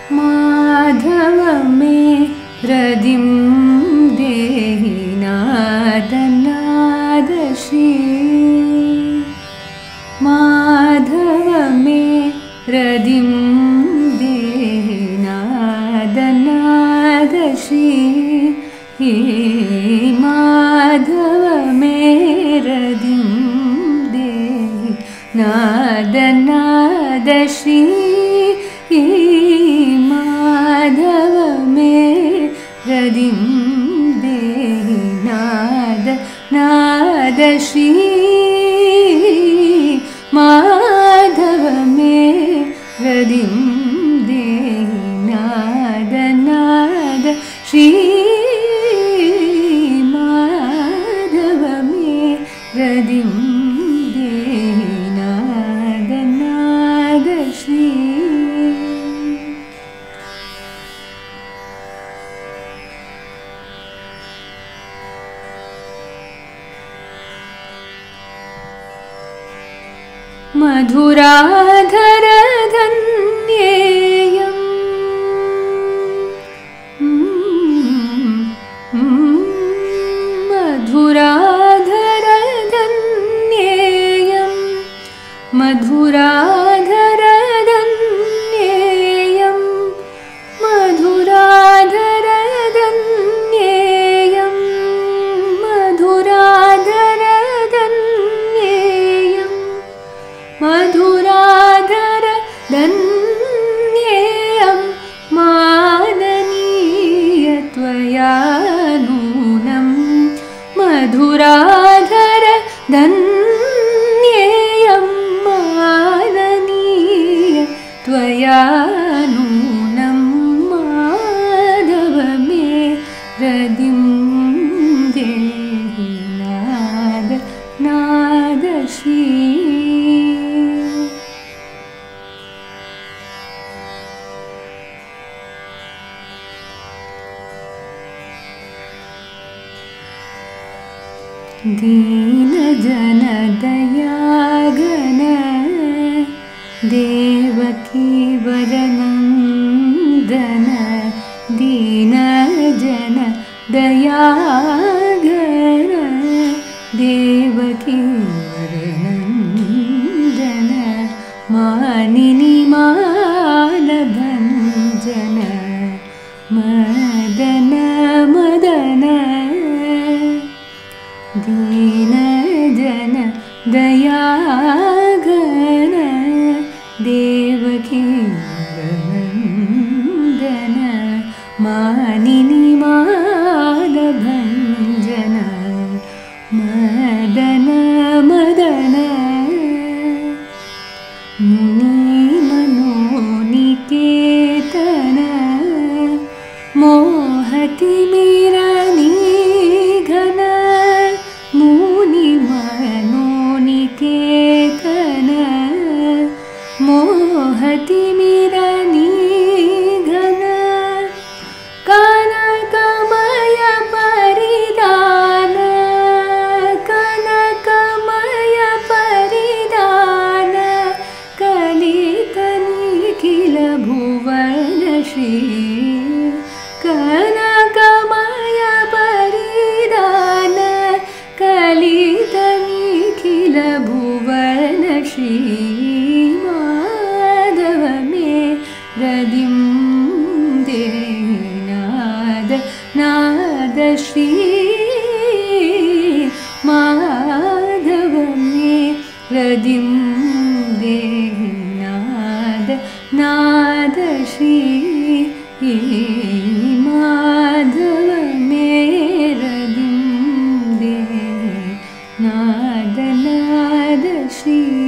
माधव मे रदिं देहि नाद नाद श्री माधव मे रदिं देहि नाद नाद श्री माधव मे रदिं देहि नाद नाद श्री माधव मे रदिं देहि नाद नाद श्री माधव मे रदिं देहि नाद नाद श्री माधव मे रदिं देहि नाद नाद श्री मधुराधर धन्येयं मधुराधर धन्येयं मधुराधर धन्येयं मधुराधर धन्येयं मधुराधर मधुराधर धन्येयं माननीय त्वया नूनं मधुराधर धन्येयं माननीय त्वया नूनं माधव मे रदिं देहि नाद नाद श्री दीन जन दयाघन देवकी वरनंदन दीन जन दयाघन देवकी वरनंदन मानिनी मालभंजन मदन मदन दीन जन दयाघन देवकी वरनंदन मानिनी मालभंजन मदन मदन मुनि मनोनिकेतन मोहति मीरानी घन मुनि मनोनिकेतन मोहति मीरानी घन कनकमय परिधान कनकमय परिधान कलित निखिल भुवन श्री कनकमय परिधान कलित निखिल भुवन श्री माधव मे रदिं देहि नाद नाद श्री माधव मे रदिं देहि नाद नाद श्री माधव मे रदिं देहि नाद नाद श्री।